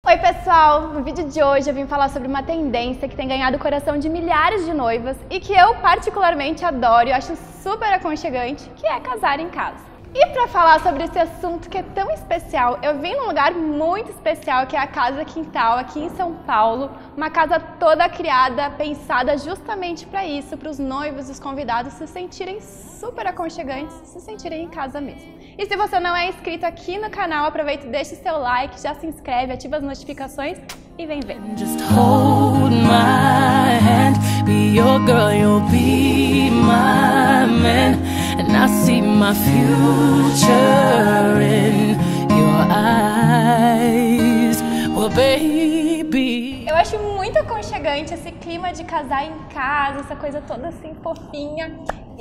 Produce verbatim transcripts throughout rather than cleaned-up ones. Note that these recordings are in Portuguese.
Oi pessoal, no vídeo de hoje eu vim falar sobre uma tendência que tem ganhado o coração de milhares de noivas e que eu particularmente adoro e acho super aconchegante, que é casar em casa. E para falar sobre esse assunto que é tão especial, eu vim num lugar muito especial que é a Casa Quintal, aqui em São Paulo. Uma casa toda criada, pensada justamente para isso, para os noivos e os convidados se sentirem super aconchegantes, se sentirem em casa mesmo. E se você não é inscrito aqui no canal, aproveita e deixa o seu like, já se inscreve, ativa as notificações e vem ver. Just hold my hand, be your girl, you'll be my man. And I see my future in your eyes, well baby. Eu acho muito aconchegante esse clima de casar em casa, essa coisa toda assim fofinha.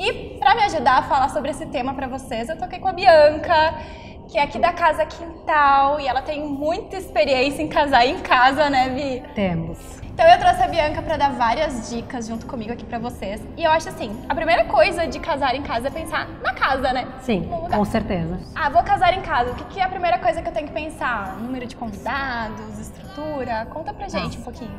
E pra me ajudar a falar sobre esse tema pra vocês, eu toquei com a Bianca, que é aqui da Casa Quintal, e ela tem muita experiência em casar em casa, né, Bi? Temos. Então eu trouxe a Bianca para dar várias dicas junto comigo aqui pra vocês. E eu acho assim, a primeira coisa de casar em casa é pensar na casa, né? Sim, com certeza. Ah, vou casar em casa. O que, que é a primeira coisa que eu tenho que pensar? Número de convidados, estrutura? Conta pra gente ah. um pouquinho.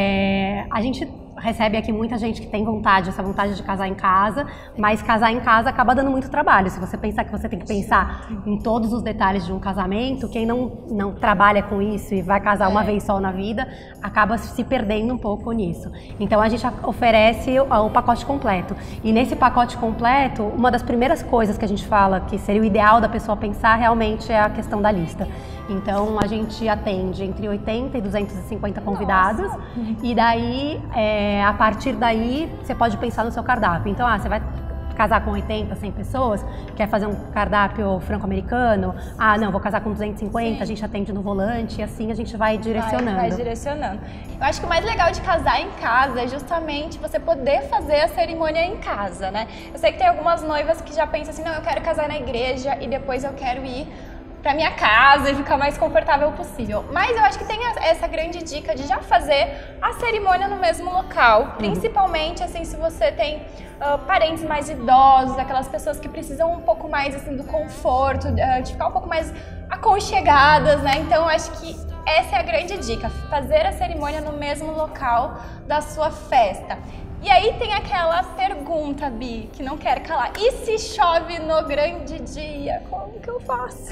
É, a gente recebe aqui muita gente que tem vontade, essa vontade de casar em casa, mas casar em casa acaba dando muito trabalho. Se você pensar que você tem que pensar em todos os detalhes de um casamento, quem não, não trabalha com isso e vai casar uma é. vez só na vida, acaba se perdendo um pouco nisso. Então a gente oferece o, o pacote completo. E nesse pacote completo, uma das primeiras coisas que a gente fala que seria o ideal da pessoa pensar realmente é a questão da lista. Então a gente atende entre oitenta e duzentos e cinquenta convidados. Nossa. E daí, é, a partir daí, você pode pensar no seu cardápio. Então, ah, você vai casar com oitenta, cem pessoas, quer fazer um cardápio franco-americano, ah não, vou casar com duzentos e cinquenta, Sim. a gente atende no volante e assim a gente vai direcionando. Vai, vai direcionando. Eu acho que o mais legal de casar em casa é justamente você poder fazer a cerimônia em casa, né? Eu sei que tem algumas noivas que já pensam assim, não, eu quero casar na igreja e depois eu quero ir pra minha casa e ficar mais confortável possível. Mas eu acho que tem essa grande dica de já fazer a cerimônia no mesmo local, uhum. principalmente assim se você tem uh, parentes mais idosos, aquelas pessoas que precisam um pouco mais assim do conforto, uh, de ficar um pouco mais aconchegadas, né? Então eu acho que essa é a grande dica, fazer a cerimônia no mesmo local da sua festa. E aí tem aquela pergunta, Bi, que não quer calar. E se chove no grande dia? Como que eu faço?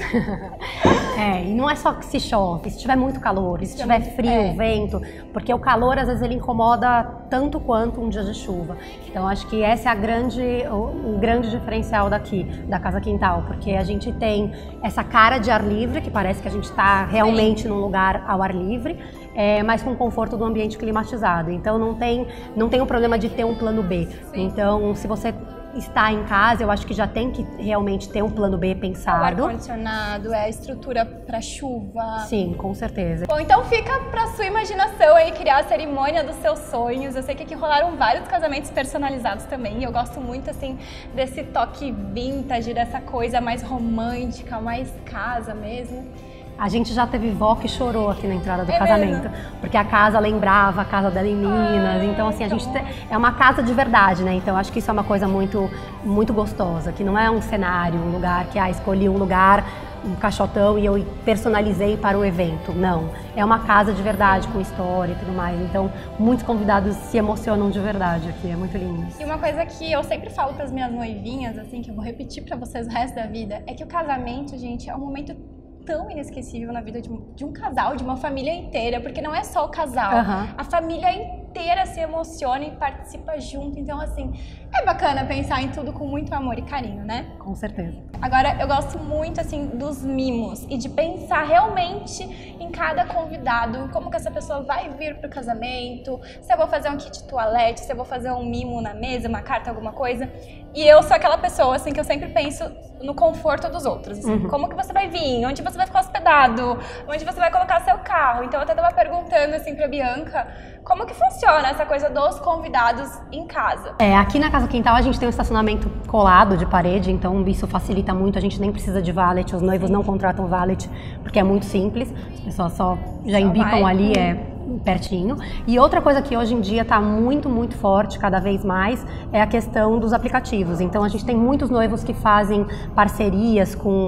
É, e não é só que se chove, se tiver muito calor, se tiver frio, é. vento, porque o calor às vezes ele incomoda tanto quanto um dia de chuva. Então acho que esse é a grande, o, o grande diferencial daqui, da Casa Quintal, porque a gente tem essa cara de ar livre, que parece que a gente está realmente Sim. num lugar ao ar livre, é, mas com conforto do ambiente climatizado. Então não tem, não tem o problema de ter um plano B. Sim. Então se você está em casa, eu acho que já tem que realmente ter um plano B pensado. O ar-condicionado, é a estrutura para chuva. Sim, com certeza. Bom, então fica para sua imaginação aí criar a cerimônia dos seus sonhos. Eu sei que aqui rolaram vários casamentos personalizados também. E eu gosto muito assim desse toque vintage, dessa coisa mais romântica, mais casa mesmo. A gente já teve vó que chorou aqui na entrada do é casamento, mesmo? Porque a casa lembrava a casa dela em Minas. Ai, então assim, a gente tem, é uma casa de verdade, né? Então acho que isso é uma coisa muito, muito gostosa, que não é um cenário, um lugar que ah, escolhi um lugar, um caixotão e eu personalizei para o evento. Não, é uma casa de verdade, com história e tudo mais. Então muitos convidados se emocionam de verdade aqui, é muito lindo. E uma coisa que eu sempre falo para as minhas noivinhas, assim, que eu vou repetir para vocês o resto da vida, é que o casamento, gente, é um momento tão inesquecível na vida de um, de um casal, de uma família inteira, porque não é só o casal, uhum. a família inteira se emociona e participa junto, então assim, é bacana pensar em tudo com muito amor e carinho, né? Com certeza. Agora, eu gosto muito assim dos mimos e de pensar realmente em cada convidado, como que essa pessoa vai vir pro casamento, se eu vou fazer um kit toalete, se eu vou fazer um mimo na mesa, uma carta, alguma coisa. E eu sou aquela pessoa assim que eu sempre penso no conforto dos outros, assim, uhum. como que você vai vir, onde você vai ficar hospedado, onde você vai colocar seu carro. Então eu até tava perguntando assim pra Bianca, como que funciona essa coisa dos convidados em casa? É, aqui na Casa Quintal a gente tem um estacionamento colado de parede, então isso facilita muito, a gente nem precisa de valet, os noivos Sim. não contratam valet, porque é muito simples, as pessoas só já só embicam vai. ali, é pertinho. E outra coisa que hoje em dia está muito, muito forte, cada vez mais, é a questão dos aplicativos. Então a gente tem muitos noivos que fazem parcerias com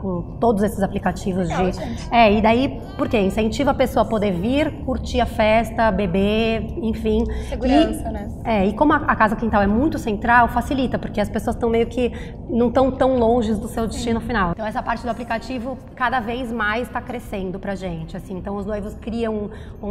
com todos esses aplicativos Legal, de... gente. É, e daí, por quê? Incentiva a pessoa a poder vir, curtir a festa, beber, enfim. Segurança, e, né? É, e como a, a Casa Quintal é muito central, facilita, porque as pessoas estão meio que não estão tão longe do seu destino Sim. final. Então essa parte do aplicativo cada vez mais está crescendo pra gente, assim. Então os noivos criam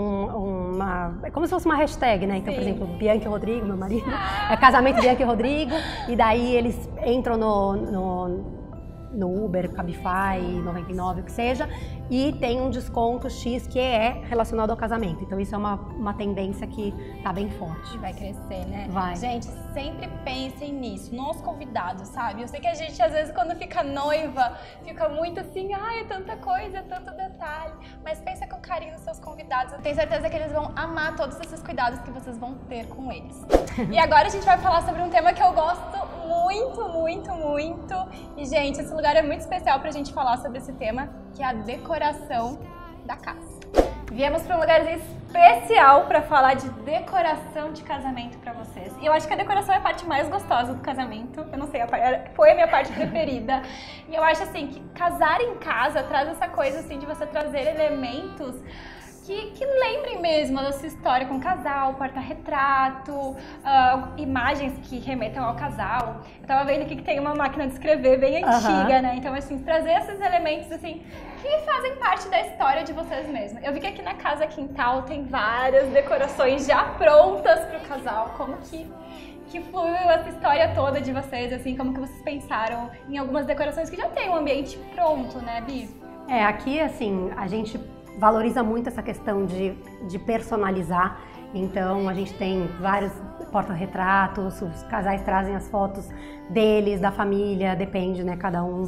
um, uma... É como se fosse uma hashtag, né? Então, Sim. por exemplo, Bianca e Rodrigo, meu marido, é casamento Bianca e Rodrigo, e daí eles entram no, no no Uber, Cabify, noventa e nove, o que seja, e tem um desconto X que é relacionado ao casamento. Então isso é uma, uma tendência que tá bem forte. Vai crescer, né? Vai. Gente, sempre pensem nisso, nos convidados, sabe? Eu sei que a gente, às vezes, quando fica noiva, fica muito assim, ai, é tanta coisa, é tanto detalhe, mas pensa com carinho nos seus convidados. Eu tenho certeza que eles vão amar todos esses cuidados que vocês vão ter com eles. E agora a gente vai falar sobre um tema que eu gosto muito, muito, muito. E, gente, esse lugar é muito especial pra gente falar sobre esse tema, que é a decoração da casa. Viemos para um lugar especial para falar de decoração de casamento para vocês. E eu acho que a decoração é a parte mais gostosa do casamento. Eu não sei, foi a minha parte preferida. E eu acho assim que casar em casa traz essa coisa assim de você trazer elementos Que, que lembrem mesmo da sua história com o casal, porta-retrato, uh, imagens que remetam ao casal. Eu tava vendo aqui que tem uma máquina de escrever bem antiga, uhum. né? Então, assim, trazer esses elementos, assim, que fazem parte da história de vocês mesmos. Eu vi que aqui na Casa Quintal tem várias decorações já prontas pro casal. Como que... que fluiu essa história toda de vocês, assim, como que vocês pensaram em algumas decorações que já tem um ambiente pronto, né, Bi? É, aqui, assim, a gente valoriza muito essa questão de, de personalizar, então a gente tem vários porta-retratos, os casais trazem as fotos deles, da família, depende, né, cada um,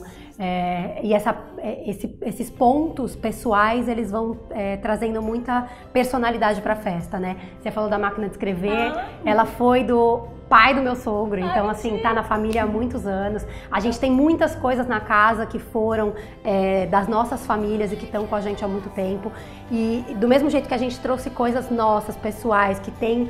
é, e essa, esse, esses pontos pessoais, eles vão é, trazendo muita personalidade para a festa, né? Você falou da máquina de escrever, ah. ela foi do pai do meu sogro, então assim, tá na família há muitos anos. A gente tem muitas coisas na casa que foram é, das nossas famílias e que estão com a gente há muito tempo. E do mesmo jeito que a gente trouxe coisas nossas, pessoais, que tem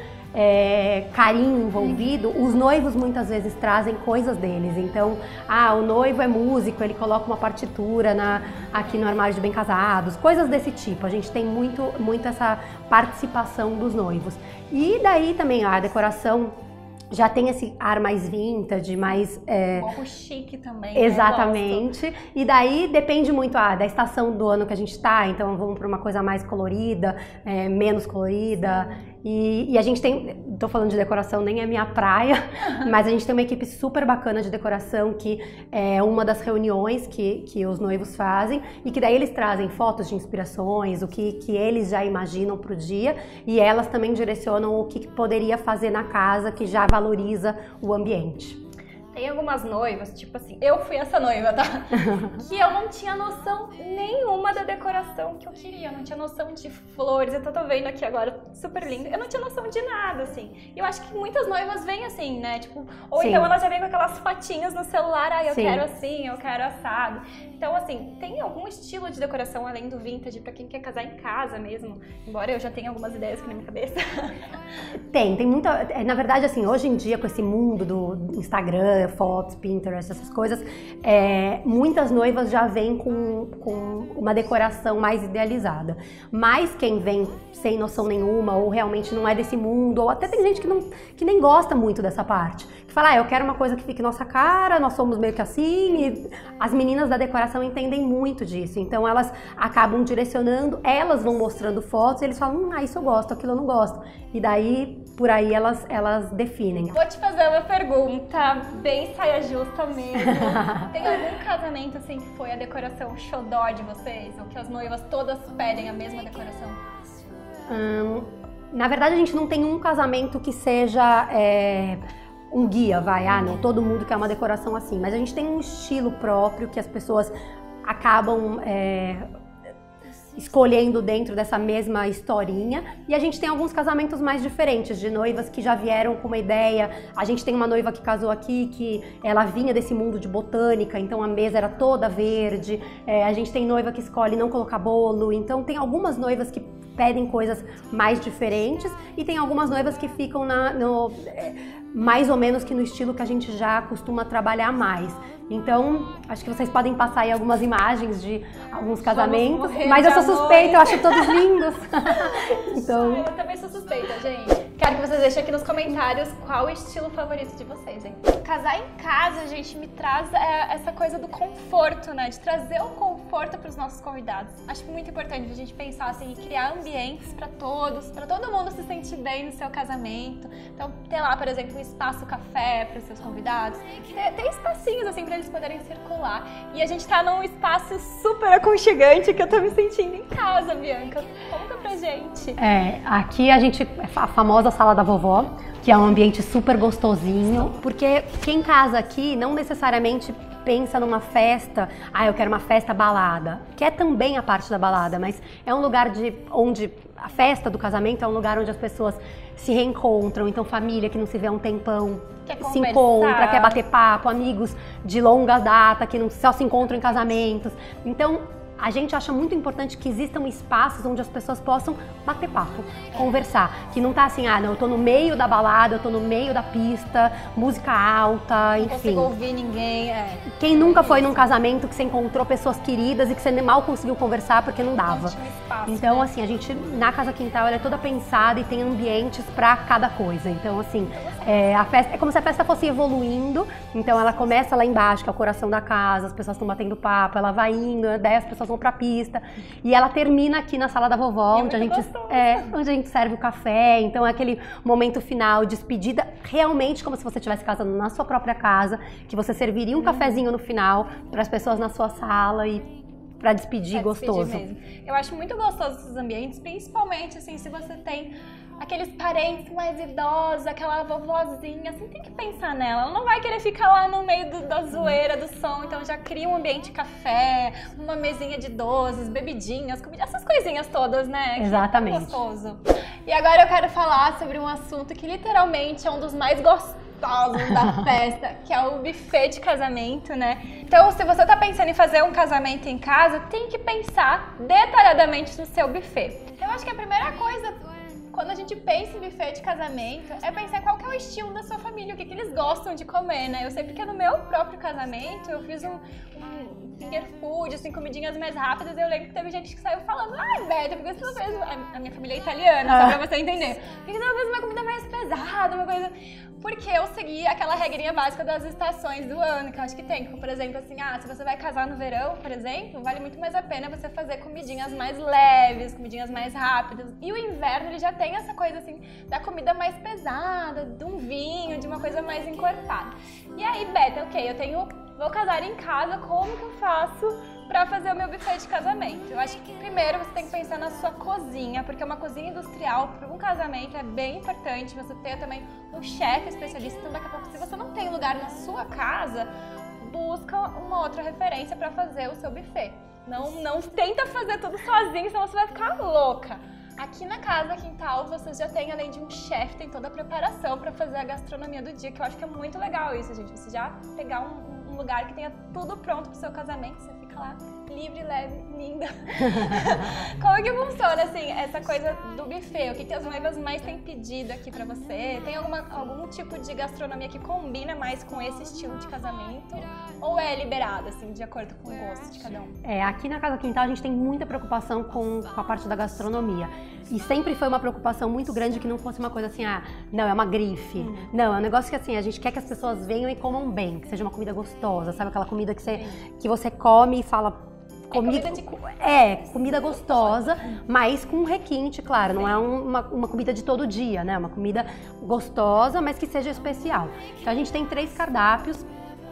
é, carinho envolvido, os noivos muitas vezes trazem coisas deles. Então, ah, o noivo é músico, ele coloca uma partitura na, aqui no armário de bem casados, coisas desse tipo. A gente tem muito, muito essa participação dos noivos. E daí também a decoração já tem esse ar mais vintage, mais... É... Um pouco chique também. Exatamente. E daí depende muito ah, da estação do ano que a gente tá, então vamos para uma coisa mais colorida, é, menos colorida. E, e a gente tem, tô falando de decoração, nem é minha praia, mas a gente tem uma equipe super bacana de decoração que é uma das reuniões que, que os noivos fazem e que daí eles trazem fotos de inspirações, o que, que eles já imaginam pro dia e elas também direcionam o que, que poderia fazer na casa que já valoriza o ambiente. Tem algumas noivas, tipo assim, eu fui essa noiva, tá? Que eu não tinha noção nenhuma da decoração que eu queria, eu não tinha noção de flores, eu tô, tô vendo aqui agora, super lindo, eu não tinha noção de nada, assim. E eu acho que muitas noivas vêm assim, né, tipo, ou Sim. então elas já vêm com aquelas fotinhas no celular, ah, eu Sim. quero assim, eu quero assado. Então, assim, tem algum estilo de decoração além do vintage pra quem quer casar em casa mesmo? Embora eu já tenha algumas ideias aqui na minha cabeça. Tem, tem muita, na verdade, assim, hoje em dia com esse mundo do Instagram, fotos, Pinterest, essas coisas, é, muitas noivas já vêm com, com uma decoração mais idealizada. Mas quem vem sem noção nenhuma, ou realmente não é desse mundo, ou até tem gente que, não, que nem gosta muito dessa parte, que fala, ah, eu quero uma coisa que fique nossa cara, nós somos meio que assim, e as meninas da decoração entendem muito disso, então elas acabam direcionando, elas vão mostrando fotos, e eles falam, hum, ah, isso eu gosto, aquilo eu não gosto. E daí, por aí, elas, elas definem. Vou te fazer uma pergunta bem saia justa mesmo. Tem algum casamento assim que foi a decoração xodó de vocês? Ou que as noivas todas pedem a mesma decoração? Hum, na verdade, a gente não tem um casamento que seja é, um guia, vai. Ah, não, todo mundo quer uma decoração assim. Mas a gente tem um estilo próprio que as pessoas acabam... É, escolhendo dentro dessa mesma historinha, e a gente tem alguns casamentos mais diferentes, de noivas que já vieram com uma ideia. A gente tem uma noiva que casou aqui, que ela vinha desse mundo de botânica, então a mesa era toda verde. É, a gente tem noiva que escolhe não colocar bolo, então tem algumas noivas que pedem coisas mais diferentes, e tem algumas noivas que ficam na, no, é, mais ou menos que no estilo que a gente já costuma trabalhar mais. Então, acho que vocês podem passar aí algumas imagens de alguns casamentos, morrer mas de eu sou amor. suspeita, eu acho todos lindos. Então, Eu também sou suspeita, gente. Quero que vocês deixem aqui nos comentários qual o estilo favorito de vocês, hein? Casar em casa, gente, me traz é, essa coisa do conforto, né? De trazer o conforto para os nossos convidados. Acho muito importante a gente pensar assim e criar ambientes para todos, para todo mundo se sentir bem no seu casamento. Então, ter lá, por exemplo, um espaço café para os seus convidados. Ter, ter espacinhos assim para eles poderem circular. E a gente tá num espaço super aconchegante que eu tô me sentindo em casa, Bianca. Conta pra gente. é, aqui a gente, a famosa sala da vovó, que é um ambiente super gostosinho, porque quem casa aqui não necessariamente pensa numa festa, ah, eu quero uma festa balada, que é também a parte da balada, mas é um lugar de, onde a festa do casamento é um lugar onde as pessoas se reencontram, então família que não se vê há um tempão Quer se conversar. encontra, quer bater papo, amigos de longa data que não só se encontram em casamentos. Então, a gente acha muito importante que existam espaços onde as pessoas possam bater papo, conversar. Que não tá assim, ah, não, eu tô no meio da balada, eu tô no meio da pista, música alta, Não enfim. consigo ouvir ninguém. É. Quem nunca foi num casamento que você encontrou pessoas queridas e que você mal conseguiu conversar porque não dava? Não tinha espaço, Então, né? assim, a gente, na Casa Quintal, ela é toda pensada e tem ambientes pra cada coisa. Então, assim, é, a festa, é como se a festa fosse evoluindo. Então, ela começa lá embaixo, que é o coração da casa, as pessoas estão batendo papo, ela vai indo, daí as pessoas vão pra pista. E ela termina aqui na sala da vovó, E é onde, a muito gente, gostoso. é, onde a gente serve o café. Então, é aquele momento final, despedida, realmente como se você estivesse casando na sua própria casa, que você serviria um cafezinho no final para as pessoas na sua sala e para despedir Pra despedir gostoso. mesmo. Eu acho muito gostoso esses ambientes, principalmente assim, se você tem aqueles parentes mais idosos, aquela vovozinha, assim, tem que pensar nela. Ela não vai querer ficar lá no meio do, da zoeira, do som, então já cria um ambiente café, uma mesinha de doces, bebidinhas, comida, essas coisinhas todas, né? Que Exatamente. É gostoso. E agora eu quero falar sobre um assunto que literalmente é um dos mais gostosos da festa, que é o buffet de casamento, né? Então, se você tá pensando em fazer um casamento em casa, tem que pensar detalhadamente no seu buffet. Eu acho que a primeira coisa, quando a gente pensa em buffet de casamento, é pensar qual que é o estilo da sua família, o que, que eles gostam de comer, né? Eu sei porque no meu próprio casamento eu fiz um, um finger food, assim, comidinhas mais rápidas. Eu lembro que teve gente que saiu falando, ai, Beta, por que você não fez... A minha família é italiana, só pra você entender. Por que você não fez uma comida mais pesada, uma coisa... Porque eu segui aquela regrinha básica das estações do ano, que eu acho que tem. Como, por exemplo, assim, ah, se você vai casar no verão, por exemplo, vale muito mais a pena você fazer comidinhas mais leves, comidinhas mais rápidas. E o inverno, ele já tem essa coisa, assim, da comida mais pesada, de um vinho, de uma coisa mais encorpada. E aí, Beta, ok, eu tenho... Vou casar em casa, como que eu faço pra fazer o meu buffet de casamento? Eu acho que primeiro você tem que pensar na sua cozinha, porque uma cozinha industrial para um casamento é bem importante. Você ter também um chefe especialista, então daqui a pouco, se você não tem lugar na sua casa, busca uma outra referência para fazer o seu buffet. Não, não tenta fazer tudo sozinho, senão você vai ficar louca. Aqui na Casa Quintal, vocês já têm, além de um chefe, tem toda a preparação para fazer a gastronomia do dia, que eu acho que é muito legal isso, gente. Você já pegar um, um lugar que tenha tudo pronto pro seu casamento, você fica lá livre, leve, linda. Como que funciona, assim, essa coisa do buffet? O que, que as noivas mais têm pedido aqui pra você? Tem alguma, algum tipo de gastronomia que combina mais com esse estilo de casamento? Ou é liberado, assim, de acordo com o gosto de cada um? É, aqui na Casa Quintal a gente tem muita preocupação com, com a parte da gastronomia. E sempre foi uma preocupação muito grande que não fosse uma coisa assim, ah, não, é uma grife. Hum. Não, é um negócio que assim, a gente quer que as pessoas venham e comam bem, que seja uma comida gostosa, sabe? Aquela comida que você, que você come e fala... Comida, é, comida de... é, comida gostosa, mas com requinte, claro, não é uma, uma comida de todo dia, né? Uma comida gostosa, mas que seja especial. Então a gente tem três cardápios,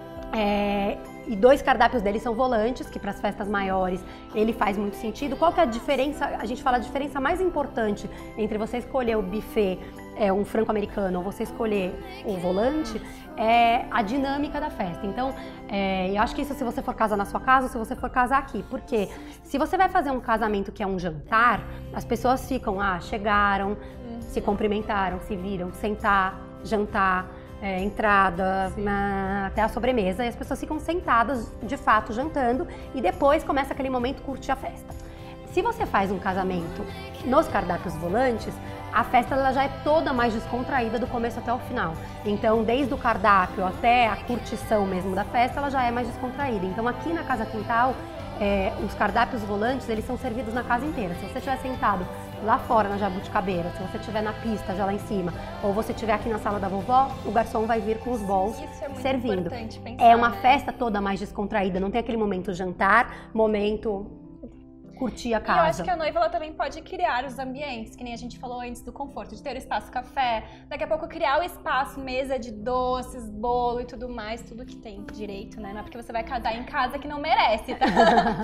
é, e dois cardápios deles são volantes, que para as festas maiores ele faz muito sentido. Qual que é a diferença? A gente fala a diferença mais importante entre você escolher o buffet, é, um frango americano, ou você escolher o volante, é a dinâmica da festa. Então, é, eu acho que isso se você for casar na sua casa ou se você for casar aqui. Porque se você vai fazer um casamento que é um jantar, as pessoas ficam, ah, chegaram, se cumprimentaram, se viram, sentar, jantar, É, entrada, na, até a sobremesa, e as pessoas ficam sentadas, de fato, jantando, e depois começa aquele momento curtir a festa. Se você faz um casamento nos cardápios volantes, a festa ela já é toda mais descontraída do começo até o final. Então, desde o cardápio até a curtição mesmo da festa, ela já é mais descontraída. Então, aqui na Casa Quintal, é, os cardápios volantes, eles são servidos na casa inteira. Se você estiver sentado lá fora na Jabuticabeira, se você estiver na pista já lá em cima, ou você estiver aqui na sala da vovó, o garçom vai vir com os bowls Isso é muito servindo. importante pensar, É uma né? festa toda mais descontraída, não tem aquele momento jantar, momento curtir a E eu casa. acho que a noiva ela também pode criar os ambientes, que nem a gente falou antes do conforto, de ter o espaço café, daqui a pouco criar o espaço, mesa de doces, bolo e tudo mais, tudo que tem direito, né? Não é porque você vai casar em casa que não merece, tá?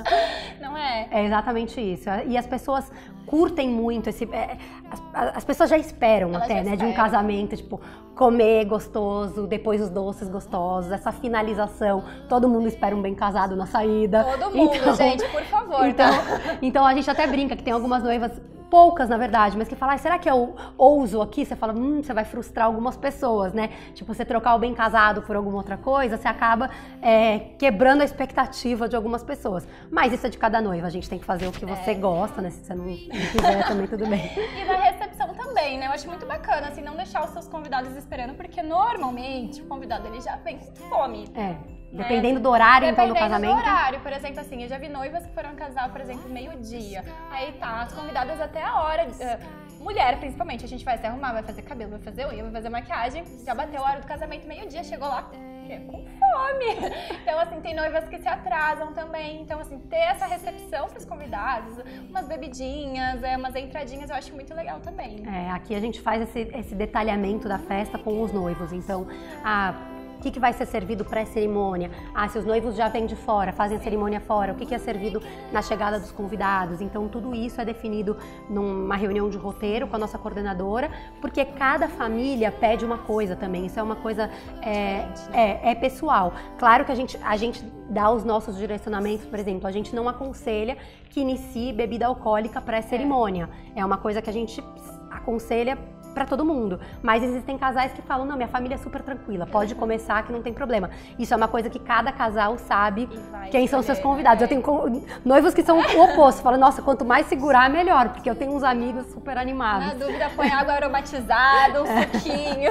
Não é? É exatamente isso. E as pessoas curtem muito esse. é, as, as pessoas já esperam Elas até, já né? De um esperam. casamento, tipo, comer gostoso, depois os doces gostosos, essa finalização. Todo mundo espera um bem casado na saída. Todo mundo, Então- gente, por favor, Então, tá? então a gente até brinca que tem algumas noivas, poucas na verdade, mas que falam, ah, será que eu ouso aqui? Você fala, hum, você vai frustrar algumas pessoas, né? Tipo, você trocar o bem casado por alguma outra coisa, você acaba é, quebrando a expectativa de algumas pessoas. Mas isso é de cada noiva, a gente tem que fazer o que você gosta, né? Se você não, não quiser, também tudo bem. E na recepção também, né? Eu acho muito bacana, assim, não deixar os seus convidados esperando, porque normalmente o convidado ele já vem com fome. É, dependendo do horário, então, do Dependendo casamento. do horário, por exemplo, assim, eu já vi noivas que foram casar, por exemplo, meio-dia. Aí tá, as convidadas até a hora, uh, mulher principalmente, a gente vai se arrumar, vai fazer cabelo, vai fazer unha, vai fazer maquiagem, já bateu a hora do casamento, meio-dia, chegou lá com fome. Então, assim, tem noivas que se atrasam também. Então, assim, ter essa recepção pros convidados, umas bebidinhas, é, umas entradinhas, eu acho muito legal também. É, aqui a gente faz esse, esse detalhamento da festa com os noivos. Então, a o que, que vai ser servido pré-cerimônia? Ah, se os noivos já vêm de fora, fazem a cerimônia fora, o que, que é servido na chegada dos convidados? Então, tudo isso é definido numa reunião de roteiro com a nossa coordenadora, porque cada família pede uma coisa também. Isso é uma coisa é, é, é pessoal. Claro que a gente, a gente dá os nossos direcionamentos, por exemplo, a gente não aconselha que inicie bebida alcoólica pré-cerimônia. É uma coisa que a gente aconselha para todo mundo, mas existem casais que falam, não, minha família é super tranquila, pode começar que não tem problema. Isso é uma coisa que cada casal sabe quem são seus convidados. né? Eu tenho co- noivos que são o oposto, falam, nossa, quanto mais segurar, melhor, porque eu tenho uns amigos super Na animados. dúvida, põe água aromatizada, um suquinho.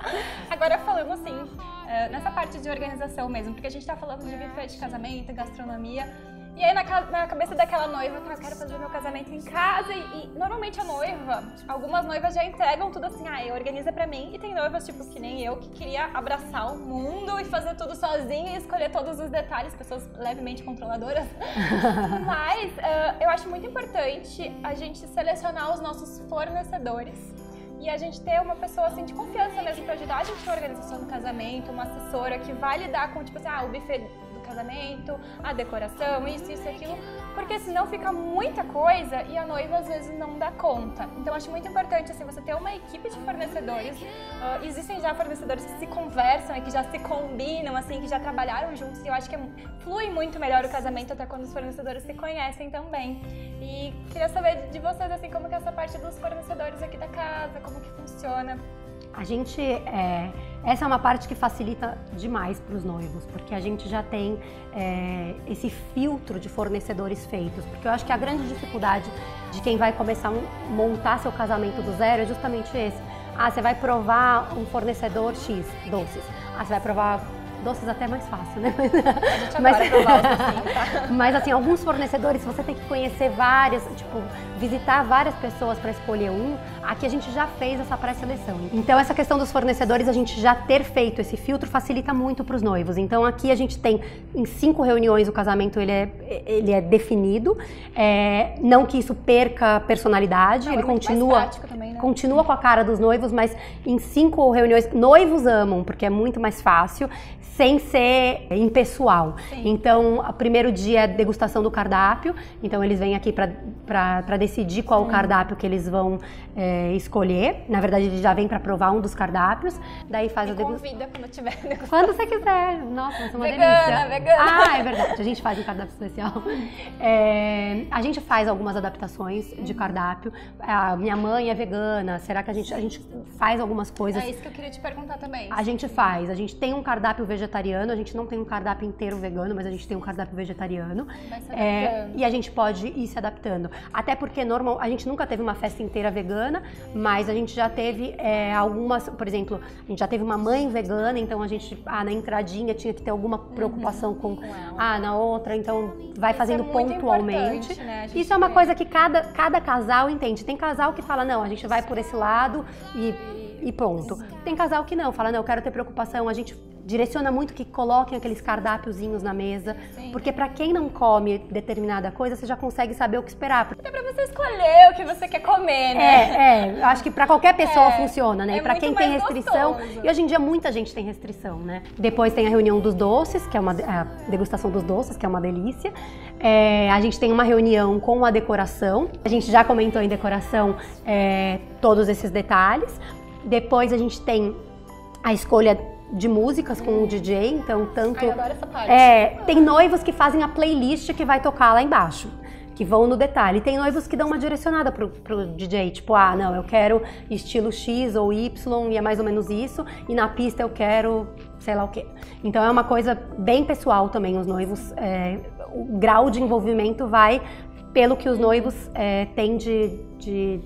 Agora, falando assim, eh, nessa parte de organização mesmo, porque a gente tá falando de buffet de casamento, gastronomia, e aí na, ca- na cabeça daquela noiva, tá, eu quero fazer meu casamento em casa, e, e normalmente a noiva, algumas noivas já entregam tudo assim, ah, organiza pra mim, e tem noivas, tipo, que nem eu, que queria abraçar o mundo e fazer tudo sozinha e escolher todos os detalhes, pessoas levemente controladoras. Mas eh, eu acho muito importante a gente selecionar os nossos fornecedores e a gente ter uma pessoa assim de confiança mesmo para ajudar a gente na organização do casamento, uma assessora que vai lidar com, tipo assim, ah, o buffet do casamento, a decoração, isso, isso e aquilo, porque senão fica muita coisa e a noiva às vezes não dá conta. Então acho muito importante assim você ter uma equipe de fornecedores. Uh, existem já fornecedores que se conversam e que já se combinam, assim, que já trabalharam juntos, e eu acho que é, flui muito melhor o casamento até quando os fornecedores se conhecem também. E queria saber de vocês assim como que é essa parte dos fornecedores aqui da casa, como que funciona. A gente, é, essa é uma parte que facilita demais para os noivos, porque a gente já tem é, esse filtro de fornecedores feitos, porque eu acho que a grande dificuldade de quem vai começar a montar seu casamento do zero é justamente esse. Ah, você vai provar um fornecedor X, doces. Ah, você vai provar doces até mais fácil, né? A gente Mas- adora provar os docinhos, tá? Mas assim, alguns fornecedores você tem que conhecer várias, tipo, visitar várias pessoas para escolher um. Aqui a gente já fez essa pré-seleção. Então essa questão dos fornecedores, a gente já ter feito esse filtro facilita muito para os noivos. Então aqui a gente tem em cinco reuniões o casamento ele é, ele é definido. É, não que isso perca personalidade, Não, ele é muito mais continua, prático também, né? continua com a cara dos noivos, mas em cinco reuniões, noivos amam, porque é muito mais fácil, sem ser impessoal. Sim. Então, o primeiro dia é degustação do cardápio. Então, eles vêm aqui para decidir qual o cardápio que eles vão é, escolher. Na verdade, eles já vêm para provar um dos cardápios. Daí faz Me a degustação. convida quando tiver degustação. Quando você quiser. Nossa, vai ser uma Vegana, delícia. vegana. Ah, é verdade. A gente faz um cardápio especial. É, a gente faz algumas adaptações de cardápio. A minha mãe é vegana. vegana? Será que a gente, a gente faz algumas coisas? É isso que eu queria te perguntar também. A gente faz. A gente tem um cardápio vegetariano, a gente não tem um cardápio inteiro vegano, mas a gente tem um cardápio vegetariano. Vai se É, adaptando. e a gente pode ir se adaptando. Até porque normal, a gente nunca teve uma festa inteira vegana, mas a gente já teve é, algumas, por exemplo, a gente já teve uma mãe vegana, então a gente, ah, na entradinha tinha que ter alguma preocupação com, com ela. ah, na outra, então vai fazendo Isso é muito pontualmente. importante, né? A gente Isso é uma vê. coisa que cada, cada casal entende. Tem casal que fala, não, a gente vai por esse lado e, e pronto. Tem casal que não, fala, não, eu quero ter preocupação, a gente direciona muito que coloquem aqueles cardápiozinhos na mesa, Sim. porque pra quem não come determinada coisa, você já consegue saber o que esperar. Até pra você escolher o que você quer comer, né? É, é, eu acho que pra qualquer pessoa É, funciona, né? é E pra muito quem tem mais restrição, gostoso. e hoje em dia muita gente tem restrição, né? Depois tem a reunião dos doces, que é uma a degustação dos doces, que é uma delícia. É, a gente tem uma reunião com a decoração. A gente já comentou em decoração é, todos esses detalhes. Depois a gente tem a escolha de músicas com o D J, então tanto... Ai, eu adoro essa parte. É, tem noivos que fazem a playlist que vai tocar lá embaixo, que vão no detalhe. Tem noivos que dão uma direcionada pro, pro D J, tipo, ah, não, eu quero estilo X ou Y e é mais ou menos isso, e na pista eu quero sei lá o quê. Então é uma coisa bem pessoal também, os noivos, é, o grau de envolvimento vai pelo que os noivos é, têm de... de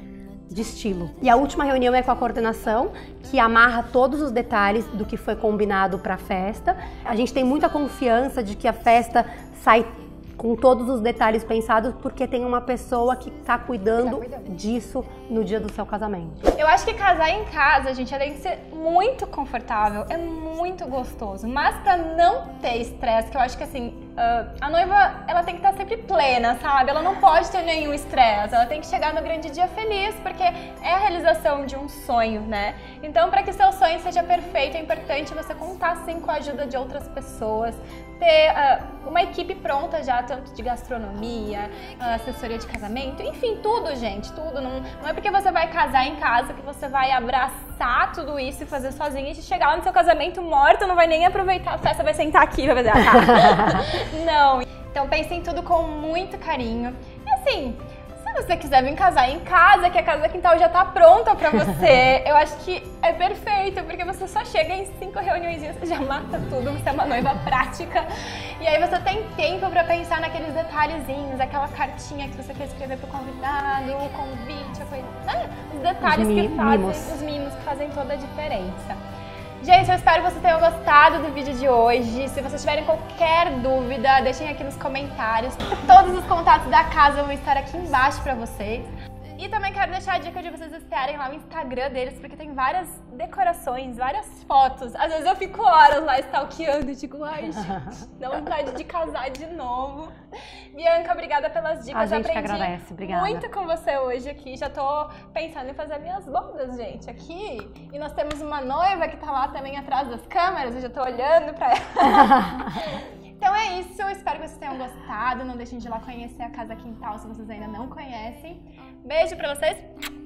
de estilo. E a última reunião é com a coordenação, que amarra todos os detalhes do que foi combinado para a festa. A gente tem muita confiança de que a festa sai com todos os detalhes pensados, porque tem uma pessoa que está cuidando, Tá cuidando. disso no dia do seu casamento. Eu acho que casar em casa, gente, além de ser muito confortável, é muito gostoso. Mas pra não ter estresse, que eu acho que assim, uh, a noiva, ela tem que estar sempre plena, sabe? Ela não pode ter nenhum estresse, ela tem que chegar no grande dia feliz, porque é a realização de um sonho, né? Então, para que seu sonho seja perfeito, é importante você contar, sim, com a ajuda de outras pessoas, ter uh, uma equipe pronta já, tanto de gastronomia, uh, assessoria de casamento, enfim, tudo, gente, tudo. Não, não é porque você vai casar em casa que você vai abraçar tudo isso e fazer sozinha e chegar lá no seu casamento morto, não vai nem aproveitar a festa, vai sentar aqui e vai fazer a cara. Não. Então pense em tudo com muito carinho. E assim, se você quiser vir casar em casa, que a casa quintal já tá pronta pra você, eu acho que é perfeito, porque você só chega em cinco reuniõezinhas, você já mata tudo, você é uma noiva prática. E aí você tem tempo pra pensar naqueles detalhezinhos, aquela cartinha que você quer escrever pro convidado, o convite, a coisa, né? Os detalhes Os mi- que fazem, mimos. os mimos que fazem toda a diferença. Gente, eu espero que vocês tenham gostado do vídeo de hoje. Se vocês tiverem qualquer dúvida, deixem aqui nos comentários. Todos os contatos da casa vão estar aqui embaixo pra vocês. E também quero deixar a dica de vocês espiarem lá o Instagram deles, porque tem várias decorações, várias fotos. Às vezes eu fico horas lá stalkeando e digo, ai, gente, dá vontade de casar de novo. Bianca, obrigada pelas dicas. A gente que Aprendi agradece, obrigada. muito com você hoje aqui. Já tô pensando em fazer minhas bodas, gente, aqui. E nós temos uma noiva que tá lá também atrás das câmeras, eu já tô olhando pra ela. Então é isso, eu espero que vocês tenham gostado. Não deixem de ir lá conhecer a Casa Quintal se vocês ainda não conhecem. Beijo pra vocês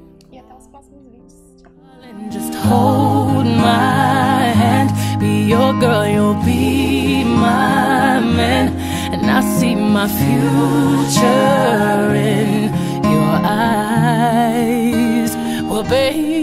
e até os próximos vídeos. Tchau. Just hold my hand, be your girl, you'll be my man, and I see my future in your eyes. Well, baby.